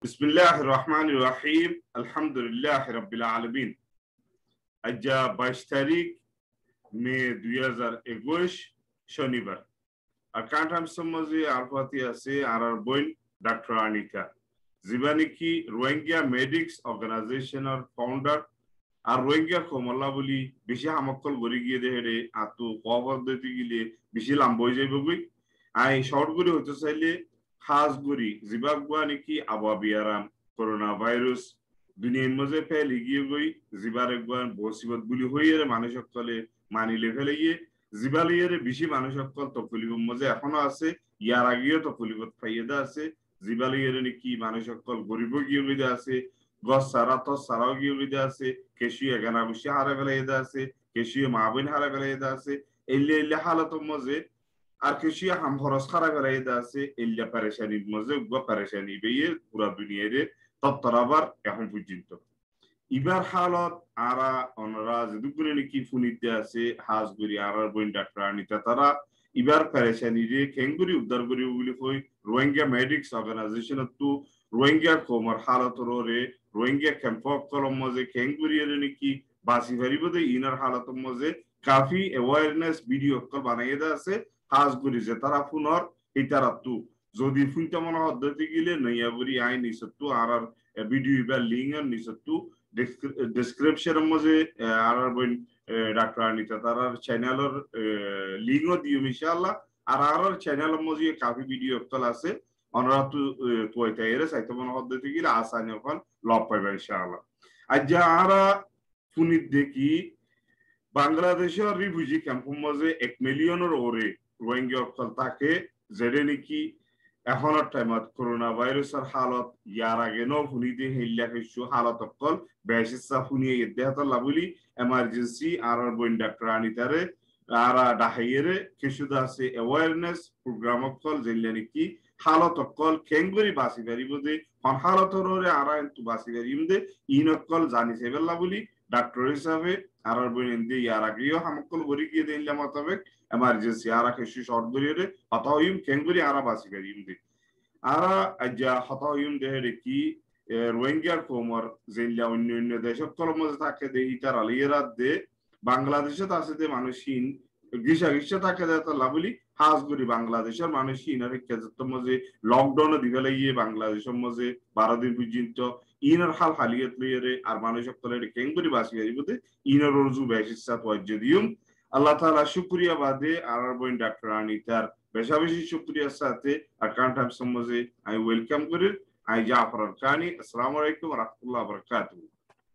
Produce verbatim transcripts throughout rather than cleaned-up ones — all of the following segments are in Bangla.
বিসমিল্লাহির রহমানির রহিম আলহামদুলিল্লাহি রাব্বিল আলামিন। আজ বাইশ তারিখ মে দুই হাজার একুশ শনিবার। আর কান্ট্রাম সমাজে আরফাতি আছে আর আর বইন ডক্টর আনিতা জীবানী কি রোহিঙ্গা মেডিক্স অর্গানাইজেশনের ফাউন্ডার আর রোহিঙ্গা কমলা বলি বেশি হামকল গড়ি গিয়ে দেহে আতু পদ্ধতি গিলে বেশি লাম্ব হয়ে যাইব গই আই শর্ট করে হতে চাইলে খাস গড়ি জিবাগুয়া নাকি আবাবিয়ারাম করোনা ভাইরাস দুনিয়ার মাঝে ফেলে গিয়ে গই জিবার একবার বসিবত গুলি হইয়ে মানুষ সকলে মানিলে ফেলে গিয়ে জিবালিয়ের বেশি মানুষ সকল তফলিবত মাঝে এখনো আছে ইয়ার আগেও তফলিবত ফাইয়েদা আছে জিবালিয়ের নাকি মানুষ সকল গরিব গিয়ে গিয়ে আছে গছ সারা তো সারাও গিয়ে গিয়ে আছে কেশিয়ে এগানা বসে হারে ফেলাইদা আছে কেশিয়ে মা বোন হারে ফেলাইদা আছে এলে এলে হালত মাঝে আর কেশিয়ে হাম খরচ হারা ফেলাইদা আছে এলিয়া পারেশানির মাঝে উগ্র পারেশানি বেয়ে পুরা দুনিয়ারে তত্তরাবার এখন পর্যন্ত ইবার হালত আরা অনরা যেদুকুনে নাকি ফুনিতে আছে হাজগুড়ি আর বইন ডাক্তার আনিতা তারা ইবার পারেশানি রে খেঙ্গুরি উদ্ধার করি বলি কই রোহিঙ্গা মেডিক্স অর্গানাইজেশন তো রোহিঙ্গা কোমর হালত রে রোহিঙ্গা ক্যাম্প কলম মজে খেঙ্গুরি রে নাকি বাসি ভারিবদে ইনার হালত মজে কাফি অ্যাওয়ারনেস ভিডিও কল বানাইয়ে দা আছে হাজগুড়ি যে তারা ফুনর ইতারা তু যদি ফুনটা মনে পদ্ধতি গিলে নইয়াবরি আই নিসত্তু আর আর ভিডিও বা লিঙ্ক আর নিসত্তু ডেসক্রিপশন মজে আর আর বইন ডাক্তার আনিতা তারার চ্যানেলের লিঙ্কও দিও ইনশাআল্লাহ আর আর আর চ্যানেলের মজে কাফি ভিডিও কল আছে অনরা তু তোইতা এরে সাইতো মনে পদ্ধতি গিলে আসানি এখন লব পাইবা ইনশাআল্লাহ আজ আরা ফুনিত দেখি বাংলাদেশের রিফিউজি ক্যাম্প মজে এক মিলিয়নের ওরে রোহিঙ্গা অকল তাকে যেডে নাকি এখনের টাইমত করোনা ভাইরাসের হালত ইয়ার আগে ন ফুনিতে হেলিয়া কিছু হালত অকল বেশিসা ফুনিয়ে ইদ্দেহাত লাবলি এমার্জেন্সি আর বইন ডাক্তার আনিতারে আর ডাহাইয়েরে কিছুদা আছে অ্যাওয়ারনেস প্রোগ্রাম অকল যেলে নাকি হালত অকল খেঙ্গুরি বাসি পারিবদে হন হালতর ওরে আর কিন্তু বাসি পারিমদে ইন অকল জানি সেবেলা বলি ডাক্তার হিসাবে আর বইন ইন্দে ইয়ার আগেও হামকল বরি গিয়ে দিলে মোতাবেক এমার্জেন্সি আর কিছু শর্ট গরিয়ে হতাহইম খেঙ্গুরি আর বাসি পারিমদে আরা আজ্জা হতাহইম দেহে কি রোহিঙ্গার কোমর জেলা অন্য অন্য দেশ সকল মধ্যে থাকে দে ইটার আলিয়েরাত দে বাংলাদেশে আছে দে মানুষহীন গিসা গিসা থাকে দে তালা বলি হাজগুড়ি বাংলাদেশের মানুষহীন আর কেজত মধ্যে লকডাউনে দিবে লাগিয়ে বাংলাদেশের মধ্যে বারো দিন পর্যন্ত ইনার হাল হালিয়ত লইয়ে আর মানুষ সকলের কেঙ্গুরি বাসি যাইবতে ইনার রজু বেশিসা তোয়াজ্জ দিউম আল্লাহ তাআলা শুকরিয়া বাদে আর বইন ডাক্তার আনিতার বেশা বেশি শুকরিয়ার সাথে আর কান্টাম সমাজে আই ওয়েলকাম করি আই জাফর আরকানি। আসসালামু আলাইকুম ওয়া রাহমাতুল্লাহি ওয়া বারাকাতুহু।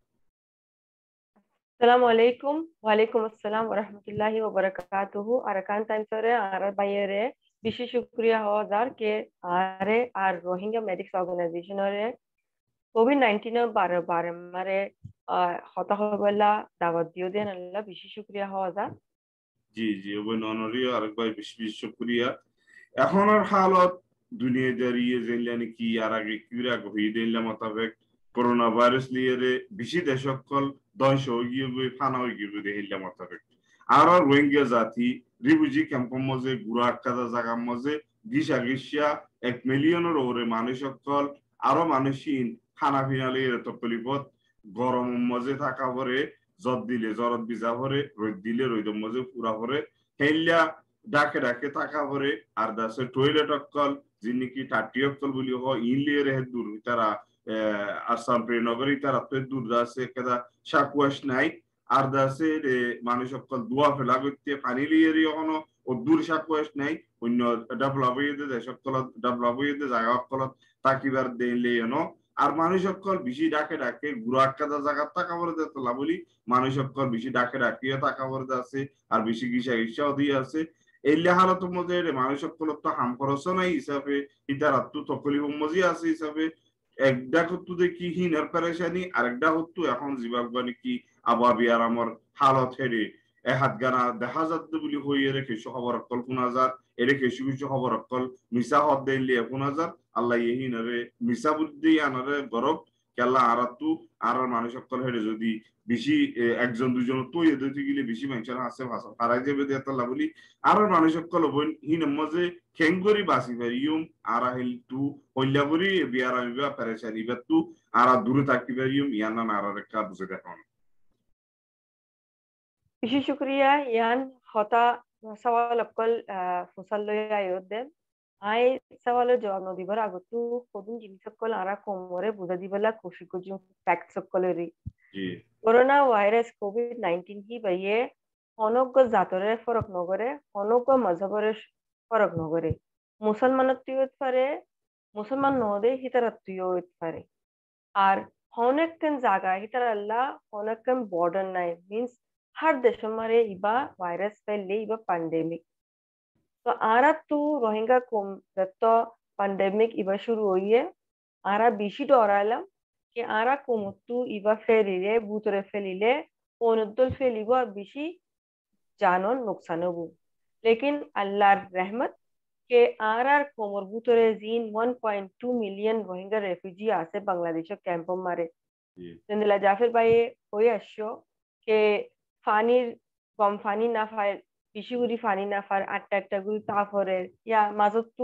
আসসালামু আলাইকুম ওয়া আলাইকুম আসসালাম ওয়া রাহমাতুল্লাহি ওয়া বারাকাতুহু। আরাকান টাইম সরে আর বাইরে বিশেষ শুকরিয়া হওয়ার কে আরে আর রোহিঙ্গা মেডিক্স অর্গানাইজেশনরে কোভিড নাইনটিন বারে বারে মারে হতা হবেলা দাওয়াত দিও দেন আল্লাহ বিশেষ শুকরিয়া হওয়ার। জি জি ওই ননরিও আরেকবার বেশি বেশি শুকরিয়া। এখনের হালত দুনিয়া দাঁড়িয়ে যেলে নাকি আর আগে কিরা হয়ে দিলে মোতাবেক করোনা ভাইরাস লিয়ে বেশি দেশ সকল ধ্বংস হয়ে গিয়ে গিয়ে ফানা হয়ে গিয়ে দিলে মোতাবেক আর রোহিঙ্গা জাতি রিফিউজি ক্যাম্পের মধ্যে গুড়া আটকাদা জায়গার মধ্যে গিসা গিসা এক মিলিয়নের ওরে মানুষ সকল আরো মানুষহীন খানা পিনা লিয়ে তকলিফত গরম মজে থাকা পরে জত দিলে জরত বিজা পরে রোদ দিলে রোদের মধ্যে পুরা পরে হেলিয়া ডাকে ডাকে থাকা পরে আর দাসে টয়লেট অকল যিনি কি টাটি অকল বলি হ ইনলিয়ে রে দূর তারা আসাম প্রেনগরী তারা তো দূর দাসে কেদা শাকুয়াশ নাই আর দাসে মানুষ অকল দোয়া ফেলা করতে পানি লিয়ে এখনো ও দূর শাকুয়াশ নাই অন্য ডেভেলপ হয়ে দেশ অকল ডেভেলপ হয়ে জায়গা অকল তাকিবার দিলে এনো আর মানুষ সকল বেশি ডাকে ডাকে গুড়া আটকাদা জায়গা টাকা পরে তোলা বলি মানুষ সকল বেশি ডাকে ডাকিয়ে টাকা পরে আছে আর বেশি গিসা গিসাও দিয়ে আছে এই লেহালত মধ্যে মানুষ সকল তো হাম খরচ নাই হিসাবে ইতার আত্ম তকলিফ মজি আছে হিসাবে একটা হতো দেখি হিনার পেরেশানি আর একটা হতো এখন জীবাগানি কি আবাবি আর আমার হালত হেরে এ হাত গানা দেখা যাচ্ছে বলি হইয়ে রেখে খবর অকল কোন হাজার এরে কিছু কিছু খবর অকল মিশা হদ দিলে এখন হাজার আল্লাহ ইহিনারে মিশা বুদ্ধি আনারে গরব কেলা আর তু আর মানুষ সকল হেডে যদি বেশি একজন দুজন তো এদিকে গেলে বেশি মানুষের আছে ভাষা তারাই যাবে দেয়াতলা বলি আর মানুষ সকল বই হিন মজে খেঙ্গরি বাসি পারিয়ম আর হিল তু হইলা করি বিয়ার আইবা পেরেশানি বা তু আর দূরে থাকতে পারিয়ম ইয়ানা আর রেখা বুঝে দেখুন বেশি শুক্রিয়া ইয়ান হতা সওয়াল অকল ফসল লই আয়োদে আই সওয়ালের জবাব নদিবার আগতু কদিন জিনিস সকল আরা কোমরে বুঝা দিবেলা খুশি খুশি ফ্যাক্ট সকলেরই করোনা ভাইরাস কোভিড নাইনটিন হি বাইয়ে অনজ্ঞ জাতরের ফরক নগরে অনজ্ঞ মজহবরের ফরক নগরে মুসলমানত্বীয় হইতে পারে মুসলমান নদে হিতারাত্মীয় হইতে পারে আর অনেকক্ষণ জায়গা হিতার আল্লাহ অনেকক্ষণ বর্ডার নাই মিন্স हर देश मारे इबा वायरस फैले इबा पैंडेमिक तो आरा तू रोहिंगा कोम तो पैंडेमिक इबा शुरू हुई है आरा बीशी डोरालम कि आरा कोम तू इबा फैलिले बूतरे फैलिले ओनुद्दल फैलिबो बीशी जानों नुकसान हो लेकिन अल्लाह रहमत के आरा कोमर बूतरे जीन one point two million Rohingya refugee आसे बांग्लादेश कैंप मारे जिंदला जाफिर भाई कोई अश्यो के ফানির কম ফানি না ফার বেশি করে ফানি না ফার আটটা একটা করে তাপ হরে ইয়া মাজতু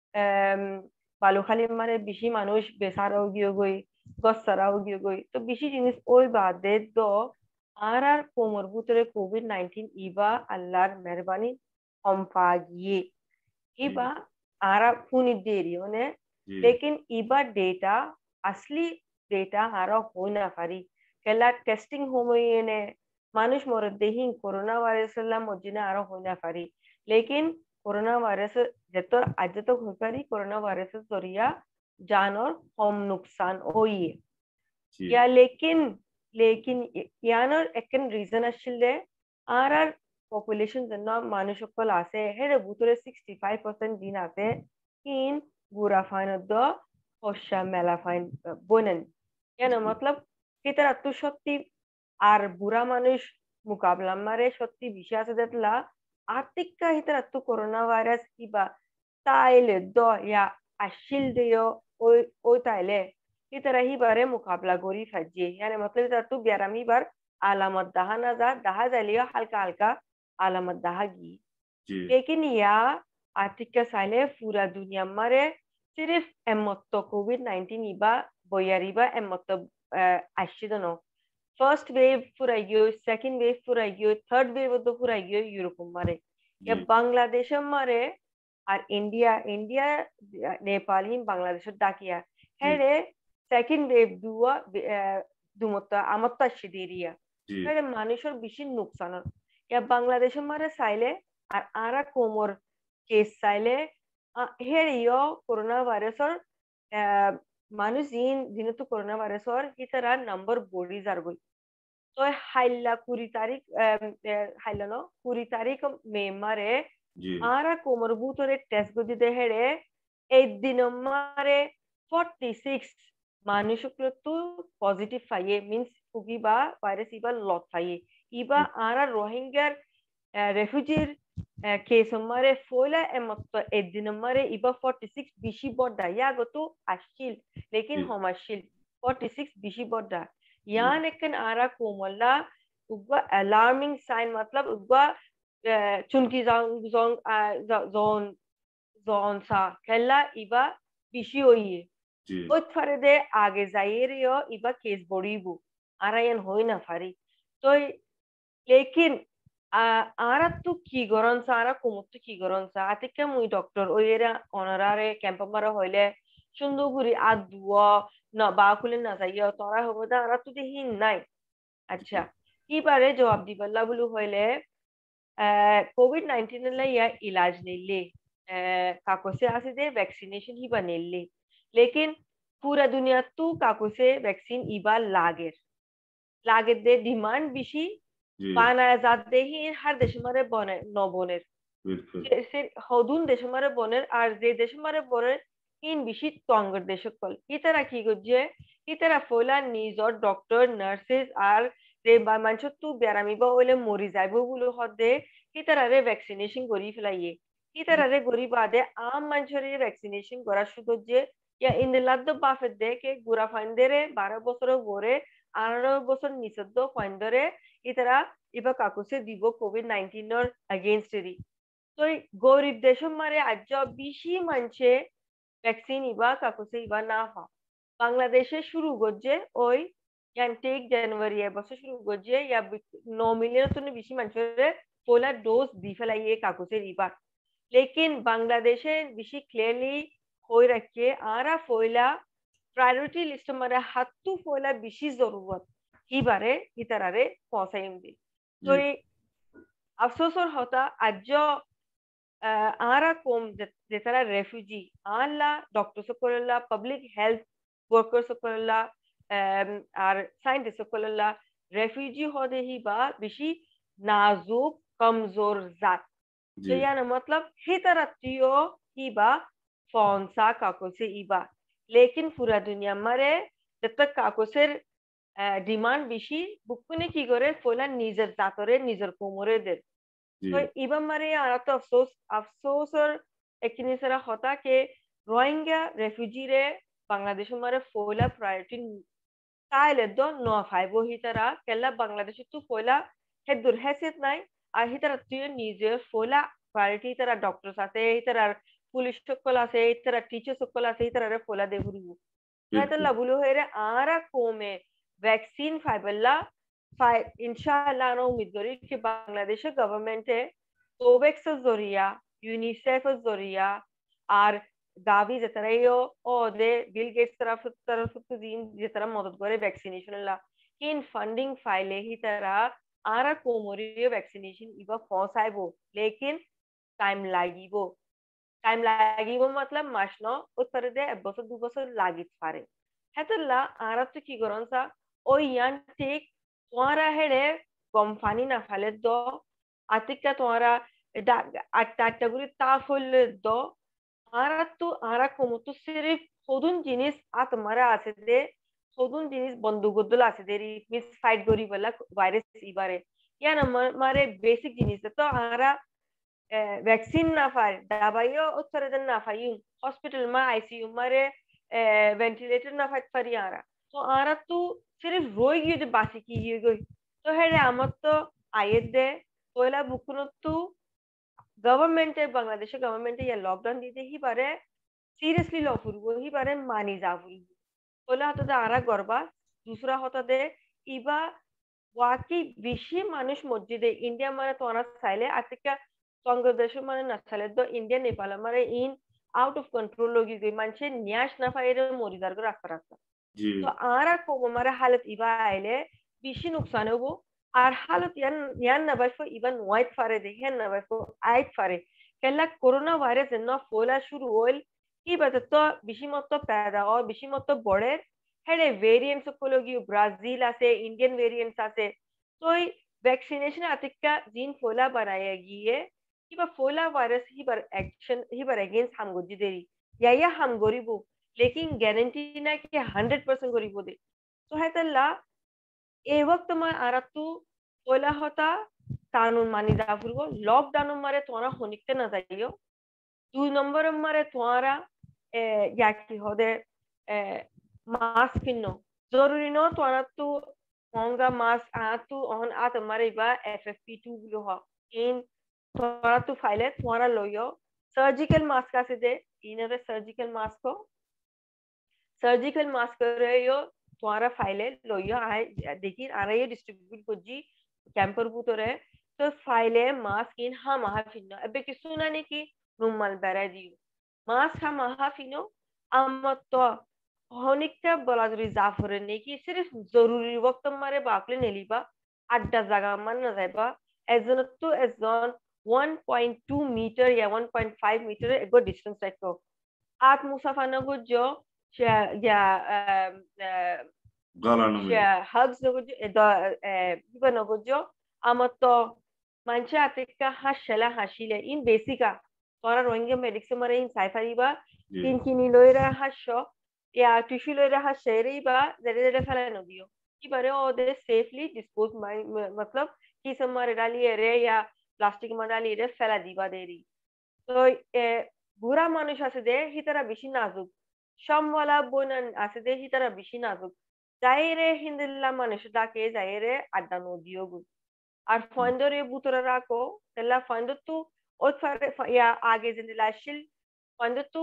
বালুখালি মানে বেশি মানুষ বেসারাও গিয়ে গই গসারাও গিয়ে গই তো বেশি জিনিস ওই বাদে তো আর আর কোমর ভিতরে কোভিড নাইনটিন ইবা আল্লাহর মেহরবানি কমফা গিয়ে ইবা আর ফুনি দেরি মানে लेकिन इबा डेटा असली डेटा हारा हो ना पारी केला टेस्टिंग होमोयने मानुष मोर देही कोरोना वायरस ला मजिना आरो होना पारी लेकिन कोरोना वायरस जतो आज तो हो पारी कोरोना वायरस जरिया जानवर कम नुकसान होई या लेकिन लेकिन यानर एकन रीजन আসলে আর আর পপুলেশন জন্য মানুষ সকল আছে হেরে ভিতরে sixty-five percent দিন আছে ইন বুড়া ফাইন দ হশা মেলা ফাইন বনেন কেন मतलब কিতারা তো সত্যি আর বুড়া মানুষ মোকাবলা মারে সত্যি বিষয় আছে দেখলা আর্থিক হিতারা তো করোনা ভাইরাস কিবা তাইলে দ ইয়া আসিল দিও ওই ওই তাইলে হিতারা হিবারে মোকাবলা করি ফাজিয়ে মানে मतलब এটা তো ব্যারাম হিবার আলামত দাহা না যা দাহা যাইলেও হালকা হালকা আলামত দাহা গি लेकिन या आर्थिक साइले पूरा दुनिया मारे सिर्फ एमत्त कोविड नाइनटीन इबा बोयारिबा एमत्त आशिदनो फर्स्ट वेव पूरा गयो सेकंड वेव पूरा गयो थर्ड वेव तो पूरा गयो यूरोप मारे या बांग्लादेश मारे और इंडिया इंडिया नेपाल ही बांग्लादेश डाकिया हेरे सेकंड वेव दुआ दुमत्त আমত্ত আশিদেরিয়া হেরে মানুষের বেশি নুকসান या बांग्लादेश मारे साइले আর আরা কোমর কেস চাইলে হেৰিও করোনা ভাইরাসৰ মানুষ জিন দিনতো করোনা ভাইরাসৰ হিতারা নাম্বার বড়ি যার গই তো হাইলা কুড়ি তারিখ হাইলা ন কুড়ি তারিখ মে মারে আরা কোমর বুতরে টেস্ট গদি দে হেরে এই দিন মারে forty-six মানুষ তো পজিটিভ পাইয়ে মিন্স ফুগিবা ভাইরাস ইবা লট পাইয়ে ইবা আরা রোহিঙ্গার রেফিউজির কেস মারে ফয়লা এমত এদিন মারে ইবা forty-six বিশি বড়া ইয়া গতো আসিল लेकिन হমাশিল forty-six বিশি বড়া यान एकन आरा कोमला उगवा अलार्मिंग साइन मतलब उगवा चुनकी जोन जोन जोन जोन सा केला इबा बिशी होई ओत फरे दे आगे जाइरियो इबा केस बड़ीबू आरा यन होई ना फारी तो लेकिन आरा तू की गरन सा आरा कोमत की गरन सा आतिके मुई डॉक्टर ओयरा অনারারে ক্যাম্প মারা হইলে সুন্দরপুরি আদুয়া না বা খুলে না যাইয়া তোরা হবো দা আর তো দেহি নাই আচ্ছা কি পারে জবাব দিবল্লা বলু হইলে কোভিড নাইনটিন এর ইয়া ইলাজ নিলে কাকসে আছে দে ভ্যাকসিনেশন হিবা নিলে लेकिन पूरा दुनिया तू কাকসে ভ্যাকসিন ইবা লাগের লাগে দে ডিমান্ড বেশি বানায় জাত দেহি হর দেশে মারে বনে নবনের সে হদুন দেশে মারে বনের আর যে দেশে মারে বনের in bishi tongar deshokol itara ki gojje itara fola nizor doctor nurses ar re ba mancho tu berami ba ole mori jaibo gulo hode itara re vaccination gori felaiye itara re gori bade am mancho re vaccination gora sugojje या इन laddo bafet de ke gura findere twelve বছর gore eighteen বছর নিষিদ্ধ ফাইন্ডরে ইতারা ইবা কাকুসে দিব কোভিড নাইনটিন এর এগেইনস্ট রি তো গরিব দেশ মারে আজ বেশি মানছে ভ্যাকসিন ইবা কাকুসে ইবা না হা বাংলাদেশে শুরু গজে ওই ইয়ান্টিক জানুয়ারি এ বছর শুরু গজে ইয়া nine মিলিয়ন তো বেশি মানুষের পোলা ডোজ দি ফেলাইয়ে কাকুসে ইবা लेकिन বাংলাদেশে বেশি ক্লিয়ারলি হই রাখে আরা ফয়লা प्रायोरिटी लिस्ट मारे हाथू फोला बिशी जरूरत ही बारे इतरारे पहुंचाई दी तो ये अफसोस और होता आज जो आरा कोम जितना रेफ्यूजी आला डॉक्टर से कोल्ला पब्लिक हेल्थ वर्कर से कोल्ला आर साइंटिस्ट से कोल्ला रेफ्यूजी होते ही बा बिशी नाजुक कमजोर जात तो यानी मतलब ही तरह तियो ही बा फौंसा काको से इबा लेकिन पूरा दुनिया मारे जब तक काकोसेर डिमांड बेशी बुकुने की करे फोला निजर जातरे निजर कोमरे दे तो इबा मारे आरा तो अफसोस अफसोस और एकनी सरा होता के रोहिंग्या रेफ्यूजी रे बांग्लादेश मारे फोला प्रायोरिटी ताइले दो नो फाइबो ही तरह केला बांग्लादेश तो फोला है दुर्हैसियत नहीं आ ही तरह तो निजर फोला प्रायोरिटी तरह डॉक्टर्स आते ही तरह पुलिस সকল আছে ইতরা টিচার সকল আছে ইতরা ফোলা দে ঘুরিবো তাইতলা বুলো হইরে আরা কোমে ভ্যাকসিন ফাইবল্লা ফাই ইনশাআল্লাহ নো উম্মীদ করি कि বাংলাদেশের গভর্নমেন্টে কোভ্যাক্স জরিয়া ইউনিসেফ জরিয়া আর গাবি যেতরাইও ও দে বিল গেটস तरफ तरफ তো দিন যেতরা মদত করে ভ্যাকসিনেশন লা কিন ফান্ডিং ফাইলে হি তারা আরা কোমরিও ভ্যাকসিনেশন ইবা পৌঁছাইবো लेकिन টাইম লাগিবো টাইম লাগিব मतलब মাস ন উত্তরে দে এক বছর দুই বছর লাগিত পারে হেতলা আরা তো কি করনসা ওই ইয়ান ঠিক তোরা হেড়ে কম পানি না ফেলে দ আতিকা তোরা আটটা আটটা করে তা ফলে দ আরা তো আরা কম তো সিরিফ সদুন জিনিস আ তোমারা আছে দে সদুন জিনিস বন্ধু গদল আছে দে মিস ফাইট করি বলা ভাইরাস ইবারে ইয়ান মারে বেসিক জিনিস তো আরা वैक्सीन ना फार दवाइयों उत्तर दिन ना फायूं हॉस्पिटल में आईसीयू मारे वेंटिलेटर ना फाट फरी आ रहा तो आ रहा तो सिर्फ रोई गई जो बासी की ये गई तो है रे आमत तो आये दे पहला बुकुनो तो गवर्नमेंट बांग्लादेश गवर्नमेंट या लॉकडाउन दी ही बारे सीरियसली लॉ फुरगो ही बारे मानी जा फुरगो पहला होता दे आरा गरबा दूसरा होता दे इबा वाकी विशी मानुष मस्जिदे इंडिया मारे तो आना साइले आतिका बांग्लादेश माने नचले तो इंडिया नेपाल मारे इन आउट ऑफ कंट्रोल लोगी गई मानसे न्याश ना फाइरे मोरिदार को रास्ता रास्ता तो आरा को हमारा हालत इबा आइले बिशी नुकसान हो আর হালত ইয়ান ইয়ান না বাইফো ইবান ওয়াইট ফারে দেখেন না বাইফো আইট ফারে কেলা করোনা ভাইরাস ন ফোলা শুরু হইল কি বাতে তো বেশি মত पैदा और বেশি মত বড়ে হেডে ভেরিয়েন্টস কোলগি ব্রাজিল আছে ইন্ডিয়ান ভেরিয়েন্টস আছে তো ভ্যাকসিনেশন আতিকা জিন ফোলা বানায়া গিয়ে কিবা ফোলা ভাইরাস ही पर एक्शन ही पर अगेंस्ट हम गुजी देरी या या हम गरीबो लेकिन गारंटी ना कि one hundred percent गरीबो दे तो है तल्ला ए वक्त में आरतु पहला होता कानून मानी जाफुरगो लॉकडाउन मारे तोरा होनिकते ना जाइयो दो नंबर मारे तोरा या की होदे मास्क पिनो जरूरी नो तोरा तू होंगा मास्क आ तू ऑन आ तुम्हारे बा F F P two below हो इन तोरा तू फाइले तोरा लोयो सर्जिकल मास्क का से दे इनरे सर्जिकल मास्क को सर्जिकल मास्क रहियो तोरा फाइले लोयो आए देखिए आ रही है डिस्ट्रीब्यूट को जी कैंपर बुतो रहे तो फाइले मास्क इन हाँ महाफिनो अबे कि सुना नहीं कि रुमाल बेरा दियो मास्क हाँ महाफिनो आमत तो होनिकता बोला जरूरी जाफर नहीं कि सिर्फ जरूरी वक्त हमारे बापले नहीं लिबा अड्डा जगह मन न जाएगा एजन तो एजन one point two मीटर या one point five मीटर एक गो डिस्टेंस रखो आठ मुसाफा न गो जो या या hugs न गो जो इधर इधर न गो जो आमत तो मानचे आते का हाशला हाशिले इन बेसिका तोरा रोहिंग्या मेडिक्स मरे इन साइफरी बा इन किनी लोयरा हाशो या टिश्यू लोयरा हाशेरी बा जरे जरे फला न दियो कि बारे ओ दे सेफली डिस्पोज मतलब कि समारे डाली रे या प्लास्टिक में डाली रे फैला दीवा दे रही तो बुरा मानुष আছে দে হি তারা বেশি নাজুক সম্মলা বইনান আছে দে হিতারা বেশি নাজুক যাইরে হিন্দিল্লা মানুষ ডাকে যাইরে আড্ডা নদিও গু আর ফন্দরে বুতরা রাখো তেলা ফন্দ তু ওই ইয়া আগে জিন্দিলা শিল ফন্দ তু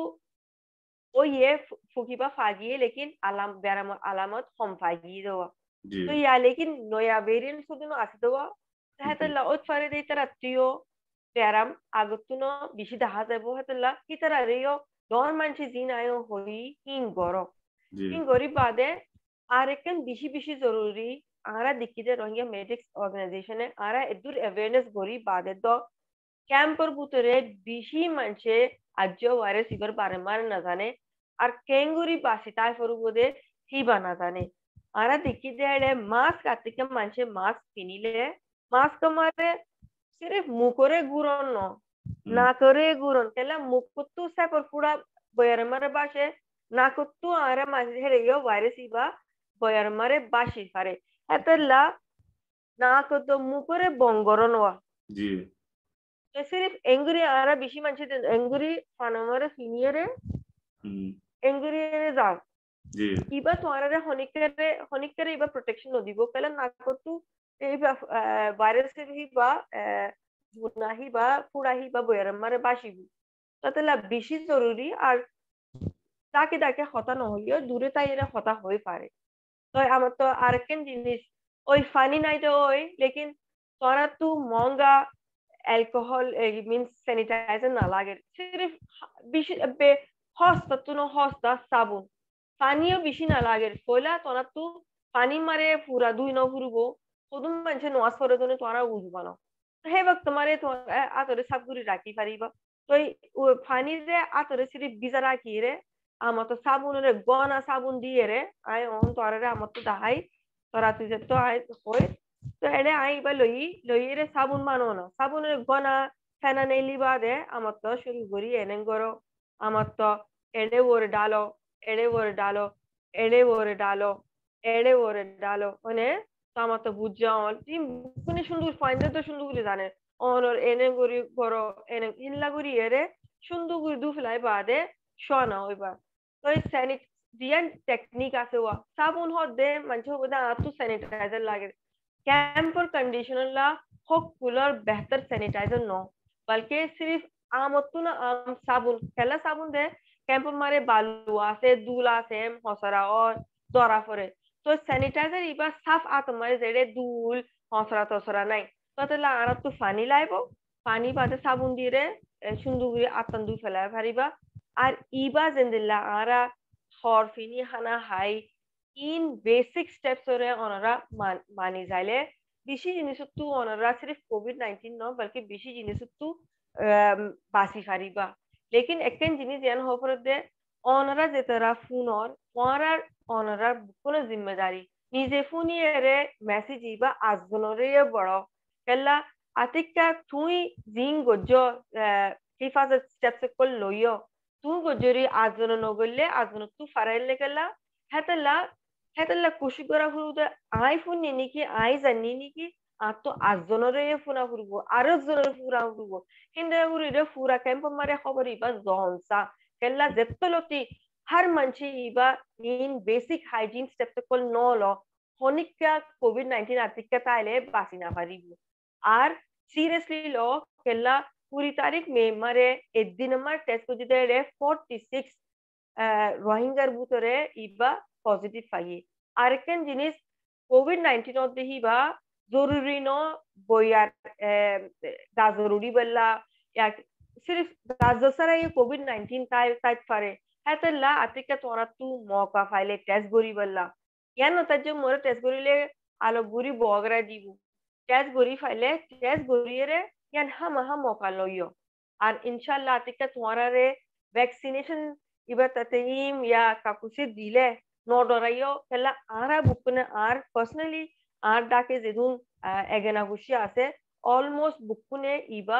ओ ये फुकीबा फागिए लेकिन आलाम बेराम आलामत हम फागी दवा तो या लेकिन नया वेरिएंट सुदनो आसे दवा हतला ओत फारे दे तरा तियो बेराम आगतुनो बिशी दहा जाबो हतला की तरा रेयो दोन मानसी जिन आयो होई हिन गरो हिन गरी बादे आरेकन बिशी बिशी जरूरी आरा दिक्किदे रोहिंग्या मेडिक्स ऑर्गेनाइजेशन है आरा एदुर अवेयरनेस गरी बादे दो कैंपर बुतरे बिशी मानसे आज्यो वायरस इबर बारे मार न जाने আর কেঙ্গুরি বাসিতায় ফরুবদে হিবা না জানে আরা দেখি যে মাস্ক আতিকে মানুষে মাস্ক কিনিলে মাস্ক মারে সিরিফ মুখরে গুরন ন না করে গুরন তেলা মুখতু সেপর পুরা বয়ার মারে বাসে না কতু আরা মাঝে হেরে ইয়ো ভাইরাস ইবা বয়ার মারে বাসি পারে এতলা না কত মুখরে বঙ্গরন ওয়া জি তো সিরিফ এঙ্গুরি আরা বেশি মানুষে এঙ্গুরি ফানামারে ফিনিয়ারে এঙ্গুরিয়ে যাও জি ইবা তোয়ারে হনিকরে হনিকরে ইবা প্রোটেকশন নদিব পেলা না কতু এই ভাইরাস হিবা গুনাহি বা পুরাহি বা বয়ার মারে বাসিব তাতলা বেশি জরুরি আর তাকে তাকে হতা নহলিও দূরে তাইরা হতা হই পারে তো আমার তো আরেকন জিনিস ওই ফানি নাই তো ওই লেকিন তোরা তু মঙ্গা অ্যালকোহল মিন্স স্যানিটাইজার না লাগে সিরিফ বেশি হস্তা তুনো হস্তা সাবুন পানিও বেশি না লাগে কইলা তোরা তু পানি মারে পুরা দুই ন ফুরবো কদুম মানুষে নোয়াজ করে জন্য তোরা বুঝবা না হে বক্ত মারে তো আতরে সাবগুরি রাখি পারিবা তো ওই পানিরে আতরে সিরি বিজা রাখি রে আমার তো সাবুনের গনা সাবুন দিয়ে রে আই অন তোরে আমার তো দাহাই তোরা তুই যে তো আই কই তো এনে আই বা লই লই রে সাবুন মানো না সাবুনের গনা ফেনা নেই লিবা দে আমার তো শুরু করি এনে করো আমার তো এড়ে ওরে ডালো এড়ে ওরে ডালো এড়ে ওরে ডালো এড়ে ওরে ডালো মানে তো আমার তো বুঝা টিম কোনে সুন্দর ফাইন্ডার তো সুন্দর করে জানে অনর এনে গরি করো এনে ইনলা গরি এরে সুন্দর করে দু ফেলাই বাদে শোনা হইবা তো এই স্যানিট দিয়ান টেকনিক আছে ওয়া সাবুন হদ দে মানুষ বদা আতু স্যানিটাইজার লাগে कैंपर कंडीशनर ला हो कूलर बेहतर सैनिटाइजर नो बल्कि सिर्फ आम होतु ना आम साबुन पहला साबुन दे कैंपर मारे बालुआ से दूला से हौसरा और दौरा फरे तो सैनिटाइजर इबा साफ आत मारे जेडे दूल हौसरा तौसरा नहीं तो तेला आरा तू पानी लाइबो पानी बादे साबुन दिरे सुंदुगुरी आतंदु फैलाय भारीबा আর ইবা জিন্দিল্লা আরা হরফিনি হানা হাই in basic steps ওরে ওনারা মানি যাইলে বেশি জিনিস তো ওনারা সির্ফ কোভিড নাইনটিন ন বলকি বেশি জিনিস তো বাসি ফারিবা লেকিন একখান জিনিস জান হফর দে ওনারা যে তারা ফোনর ওনার ওনারা কোনো জিম্মেদারি নিজে ফোনি এরে মেসেজ ইবা আজনরে বড় কেলা আতিকা তুই জিং গজ্জ হিফাজত স্টেপস কল লইও তুই গজ্জরি আজন নগলে আজন তু ফারাইলে কেলা হেতলা হেতলা খুশি করা ফুরুদে আইফোন নি নাকি আই জানি নাকি আর তো আজজনরে ফোনা ফুরব আর একজনের ফুরা ফুরব কিন্তু উরিরে ফুরা ক্যাম্প মারে খবর ইবা জনসা কেলা যেতলতি হার মানছি ইবা ইন বেসিক হাইজিন স্টেপস কল নলো হনিকা কোভিড নাইনটিন আতিকা তাইলে বাসি না পারিব আর সিরিয়াসলি লো কেলা পুরি তারিখ মে মারে একদিন আমার টেস্ট করে দিতে রে ফর্টি সিক্স রোহিঙ্গার ভিতরে ইবা পজিটিভ পাইয়ে আরেকখান জিনিস কোভিড নাইনটিন অত দেখিবা জরুরি ন বইয়ার দা জরুরি বললা সিরিফ দাজসারা এই কোভিড নাইনটিন তাই তাই পারে হেতলা আতিকা তোরা তু মৌকা ফাইলে টেস্ট গরি বললা ইয়ান তাজ মোর টেস্ট গরিলে আলো গুরি বগরা দিবু টেস্ট গরি ফাইলে টেস্ট গরিরে ইয়ান হাম হাম মৌকা লইও আর ইনশাআল্লাহ আতিকা তোরা রে ভ্যাকসিনেশন ইবা তাতেইম ইয়া কাকুসে দিলে no dorayo hela ara bukune ar personally ar dake jedun egena gushi ase almost bukune iba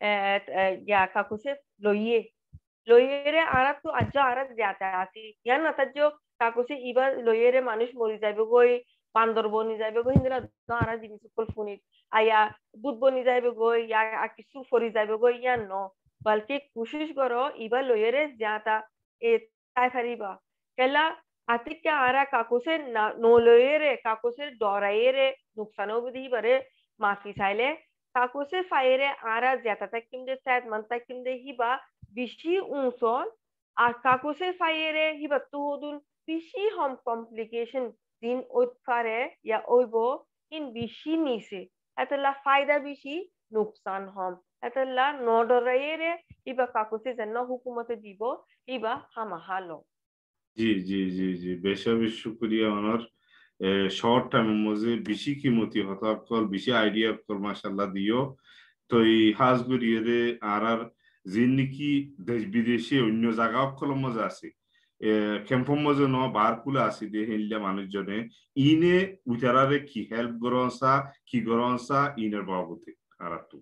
ya kakuse loye loyere ara to ajja ara jata asi yan na tajjo kakuse iba loyere manush mori jaibe goi pandor boni jaibe goi hindra ara jinis kol phone aya dud boni jaibe goi ya akisu fori jaibe goi yan no balki koshish koro iba loyere jata e তাই ফারিবা কেলা আতিকা আরা কাকুসে নোলয়েরে কাকুসে ডরাইরে নুকসানো বুদি বারে মাফি চাইলে কাকুসে ফাইরে আরা জেতা তাকিম দে সাত মান তাকিম দে হিবা বিশি উনসন আর কাকুসে ফাইরে হিবা তুদুন বিশি হম কমপ্লিকেশন দিন ওইফারে ইয়া ওইবো ইন বিশি নিছে এতলা ফায়দা বিশি নুকসান হম এতলা নডরাইরে ইবা কাকুসে যেন হুকুমতে দিব ইবা হামাহালো জি জি জি জি বেশা বেশ শুক্রিয়া ওনার শর্ট টাইমের মধ্যে বেশি কিমতি হতা কল বেশি আইডিয়া কল মাশাআল্লাহ দিও তো এই হাজগুড়িয়ে আর আর জিন্নিকি দেশ বিদেশে অন্য জায়গা কল মজা আছে ক্যাম্পম মজা ন বার কুলে আসি দে হেললে মানুষজনে ইনে উতারারে কি হেল্প গরনসা কি গরনসা ইনের বাবুতে আরাতু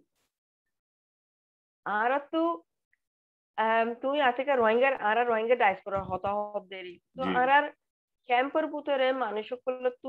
আরাতু তুই আজকে রোহিঙ্গার আর রোহিঙ্গা ডায়াসপোরা হতা হব দেরি তো আর আর ক্যাম্পের ভিতরে মানুষ সকল তু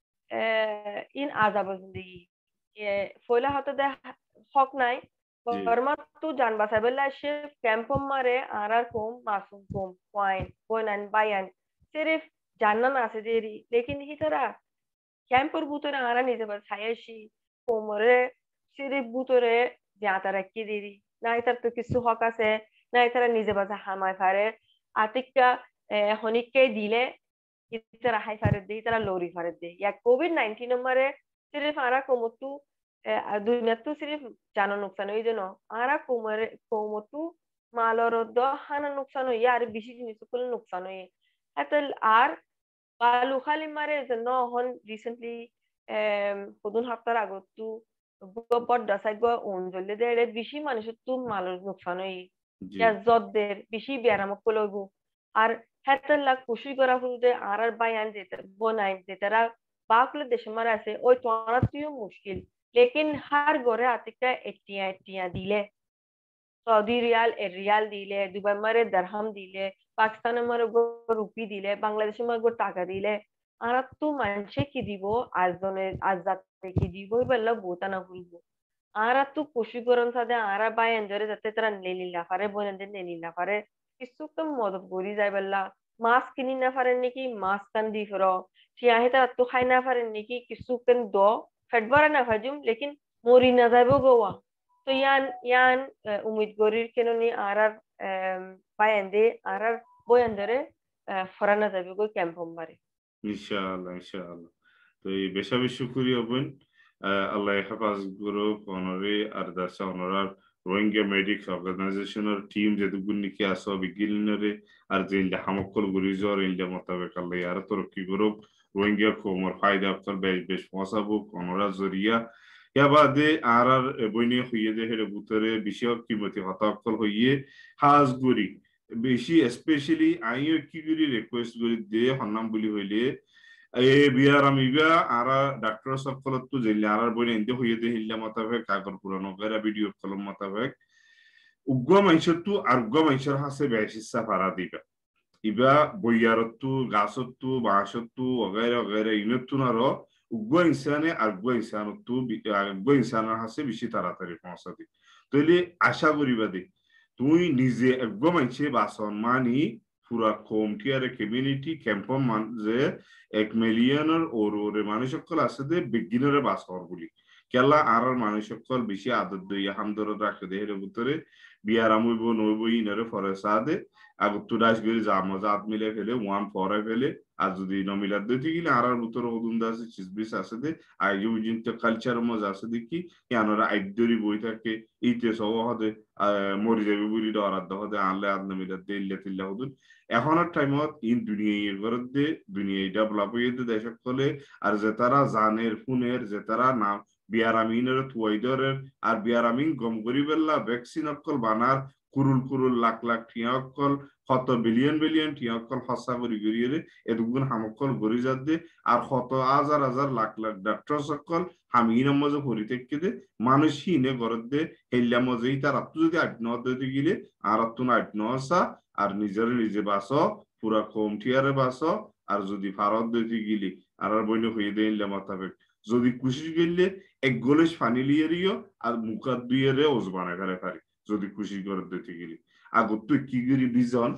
ইন আজাব জিন্দেগি ফয়লা হতে দে হক নাই বর্মা তু জান বাসাবেলা সে ক্যাম্পম মারে আর আর কম মাসুম কম পয়েন্ট পয়েন্ট বায়ান সিরিফ জান্নান আছে দেরি লেকিন হি তারা ক্যাম্পের ভিতরে আর নিজে বাস হায়াসি কোমরে সিরিফ ভিতরে জাতা রাখি দেরি না এটার তো কিছু হক আছে না এছাড়া নিজে বাজা হামায় ফারে আতিকা হনিককে দিলে ইতারা হাই ফারে দে ইতারা লরি ফারে দে ইয়া কোভিড নাইনটিন নম্বরে সিরিফ আরা কোমতু দুনিয়া তো সিরিফ জানো নুকসান হই যেন আরা কোমরে কোমতু মালর দ হানা নুকসান হই আর বেশি জিনিস গুলো নুকসান হই এতল আর বালু খালি মারে যেন হন রিসেন্টলি কদুন হাপ্তার আগতু বড় দাসাই গো অঞ্জলে দে বেশি মানুষের তু মালর নুকসান হই জদ্দের বেশি ব্যারামক লইব আর হেতার লাগ কুশি করা ফুলতে আর আর বায়ান যেতে বনাই যেতারা বাকলে দেশে মারা আছে ওই তোরা তুইও মুশকিল লেকিন হার ঘরে আতিকা এটিয়া এটিয়া দিলে সৌদি রিয়াল এ রিয়াল দিলে দুবাই মারে দরহাম দিলে পাকিস্তানে মারে রুপি দিলে বাংলাদেশে মারে টাকা দিলে আর তো মানুষে কি দিব আজনে আজ যাতে কি দিব বললা বোতা না ভুলবো আর তু খুশি করন সাথে আর বাই এনজরে যাতে তারা নেলি না পারে বলেন যে নেলি না পারে কিছু তো মদত করি যায় বললা মাছ কিনি না পারেন নাকি মাছ কান দি ফেরো ঠিয়াহে তারা তো খাই না পারেন নাকি কিছু কেন দ ফেটবারে না ভাজুম লেকিন মরি না যাইব গোয়া তো ইয়ান ইয়ান উমিদ গরির কেন নি আর আর বাই এনদে আর আর বই এনজরে ফরানা যাবে গো ক্যাম্পম বারে ইনশাআল্লাহ ইনশাআল্লাহ তো এই বেশা বেশ শুকরিয়া বোন আল্লাহ হেফাজ করুক অনরে আর দাসা অনরার রোহিঙ্গা মেডিক্স অর্গানাইজেশনের টিম যেটুকুন নাকি আসো বিগিলিনরে আর যে ইন্ডা হামকল গুরিজর ইন্ডা মোতাবেক আল্লাহ আর তরক্কি করুক রোহিঙ্গা কোমর ফায়দা আফতার বেশ বেশ পৌঁছাবুক অনরা জরিয়া ইয়া বাদে আর আর বইনে হইয়ে দে হেরে বুতরে বিষয় কিমতি হতাকল হইয়ে হাজ গুরি বেশি স্পেশালি আইও কি গুরি রিকোয়েস্ট গুরি দে হন্নাম বলি হইলে এ বিয়ার আমি বিয়া আর ডাক্তার সকল তো জেলে আর বইনে ইন্দে হইয়ে দে হিল্লা মোতাবেক কাগর পুরানো গেরা ভিডিও কলম মোতাবেক উগ্র মানুষের তু আর উগ্র মানুষের হাসে বেশিসা ফারা দিবা ইবা বইয়ারত্তু গাছত্তু বাঁশত্তু অগাইরা অগাইরা ইনত্তু নারো উগ্র ইনসানে আর উগ্র ইনসানত্তু উগ্র ইনসানের হাসে বেশি তাড়াতাড়ি পৌঁছাদি তাইলে আশা করিবা দে তুই নিজে উগ্র মানুষে বাসন মানি পুরা কমটিয়ারে কমিউনিটি ক্যাম্পম যে এক মিলিয়নের ওর ওরে মানুষ সকল আছে দে বিগিনারে বাসর বলি কেলা আর মানুষ সকল বেশি আদর দইয়া হামদরদ রাখে দেহের ভিতরে বিয়ার আমইব নইব ইনারে ফরেসা দে আগত্তু ডাস গরি জামা জাত মিলে ফেলে ওয়ান ফরে ফেলে আর যদি নমিলার দিতে গেলে আর আর ভিতরে হদুন আছে চিজবিস আছে দে আইজু জিনতে কালচার মজা আছে দেখি ইয়ানরা আইদরি বই থাকে ইতে সব হদে মরি যাবে বুড়ি ডরার দহদে আনলে আদনা মিলার দে ইল্লা তিল্লা হদুন এখনের টাইমত ইন দুনিয়া ঘরত দে দুনিয়া ডেভেলপ হয়ে দে দেশ সকলে আর যে তারা জানের ফুনের যে তারা নাম বিয়ার আমিনের তুয়াইদরের আর বিয়ার আমিন গম গরিবেল্লা ভ্যাকসিন অকল বানার কুরুল কুরুল লাখ লাখ টিয়া অকল কত বিলিয়ন বিলিয়ন টিয়া অকল হসা করি গরিয়ে এদুগুন হামকল গরি যাত দে আর কত হাজার হাজার লাখ লাখ ডাক্তার সকল হামিনের মজে ভরি থেকে দে মানুষ হিনে ঘরত দে হেল্লা মজেই তার আত্ম যদি আটন দিতে গেলে আর আত্ম আটন আসা আর নিজের নিজে বাস পুরা কম টিয়ারে বাস আর যদি ভারত দিতে গেলে আর বইনে হয়ে দেয় মোতাবেক যদি খুশি গেলে এক গোলেশ ফানি লিয়েরিও আর মুখাত দুইয়েরে ওজবানা করে পারি যদি খুশি করে দিতে গেলে আগত তুই কি করি বিজন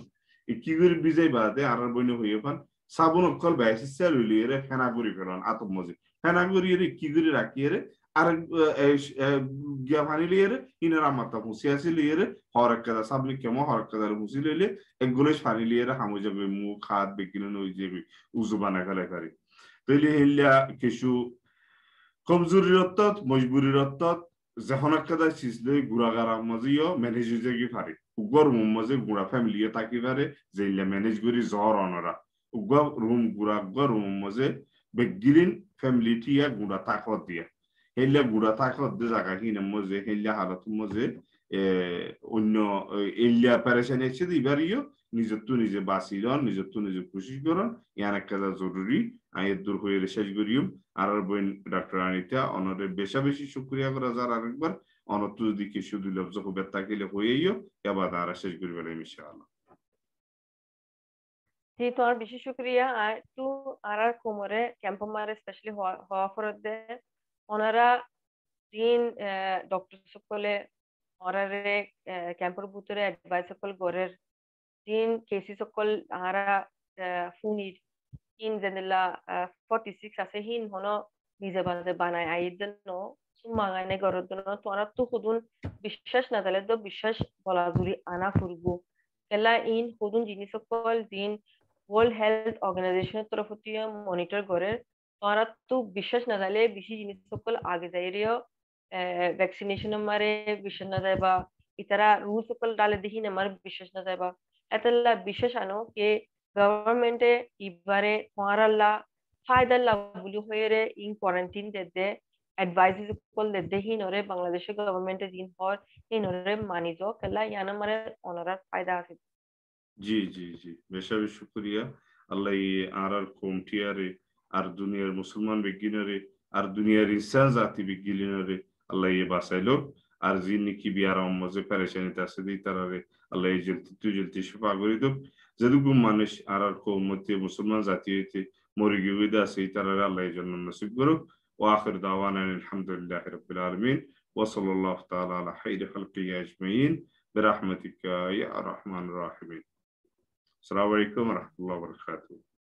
কি করে বিজয় বাদে আর বইনে হইয়ে পান সাবুন অকল বাইসি সেল হইলিয়ে ফেনা করি ফেলন আতম মজি ফেনা করিয়ে কি করে রাখিয়ে আর গিয়া ভানি লিয়ে ইনারা মাতা হুসি আসি লিয়ে হরক কাদা সাবলি কেমন হরক কাদার হুসি লইলে একগুলোই ফানি লিয়ে হামু যাবে মুখ হাত বেকিনে নই যে উজু বানা গেলে পারি তৈলি হিল্লা কিছু কমজোরির অর্থত মজবুরির অর্থত যখন একটা চিজলে গুড়াগারা মজিও ম্যানেজ হয়ে যাই পারে উগর রুম মজে গুড়া ফ্যামিলিও থাকি পারে যে ম্যানেজ করি জ্বর অনরা উগর রুম গুড়া উগর রুম মজে বেগিরিন ফ্যামিলি টিয়া গুড়া তাকত দিয়া হেল্লা গুড়া তাকত দিয়ে জায়গা কিনে মজে হেল্লা হালত মজে অন্য এল্লা প্যারেশানি এসে দিবারিও নিজের তো নিজে বাঁচি লন নিজের তো নিজে খুশি করন ইয়ান একটা জরুরি আয়ের দূর হয়ে শেষ করিও আর বোন ডক্টর আনিতা অনরে বেশা বেশি শুক্রিয়া করা যার আরেকবার অনত যদি কিছু দুই লব্জ হবে তাকিলে হয়েইও এবার আর শেষ করি বলে ইনশাআল্লাহ জি তো আর বেশি শুক্রিয়া আর একটু আর আর কোমরে ক্যাম্প মারে স্পেশালি হওয়া ফরত দে ওনারা দিন ডক্টর সকলে ওনারে ক্যাম্পের ভিতরে অ্যাডভাইস সকল গরের দিন কেসি সকল আরা ফুনির in জেনেলা forty-six আছে হিন হনো নিজে বাজে বানায় আইর জন্য সুমাগানে গরর জন্য তোরা তো খুদুন বিশ্বাস না দিলে তো বিশ্বাস বলা জুড়ি আনা ফুরবো কেলা ইন খুদুন জিনিস সকল দিন ওয়ার্ল্ড হেলথ অর্গানাইজেশনের তরফ থেকে মনিটর করে তোরা তো বিশ্বাস না দিলে বেশি জিনিস সকল আগে যাইরিও ভ্যাকসিনেশন মারে বিশ্বাস না যায় বা ইতারা রুল সকল ডালে দেখি না আমার বিশ্বাস না যায় বা এতলা বিশ্বাস আনো কে গভর্নমেন্টে ইবারে তোয়ারাল্লা ফায়দাল্লা বুলি হয়ে ইন কোয়ারেন্টাইন দেদে অ্যাডভাইস সকল দেদে হিনরে বাংলাদেশের গভর্নমেন্টে দিন হর হিনরে মানিজো কেলা ইয়ানা মারে অনারার ফায়দা আছে জি জি জি বেশা বেশি শুকরিয়া আল্লাহ আর আর কমটিয়ারে আর দুনিয়ার মুসলমান বিজ্ঞানীরে আর দুনিয়ার ইনসান জাতি বিজ্ঞানীরে আল্লাহ ইয়ে বাঁচাইলো আর যিনি কি বিয়ার মজে পেরেশানিতে আছে দিই তারারে আল্লাহ এই জলতি তুই জলতি সুফা করি দোক যেটুকু মানুষ আর আর কৌমতে মুসলমান জাতি হইতে মরি গিয়ে আছে তারারে আল্লাহ এই জন্য নসিব করুক ওয়াখির দাওয়ানা আলহামদুলিল্লাহ রাব্বিল আলামিন ওয়া সাল্লাল্লাহু তাআলা আলা খাইরি খালকিহি আজমাইন برحمتك يا ارحم الراحمين السلام عليكم ورحمة الله وبركاته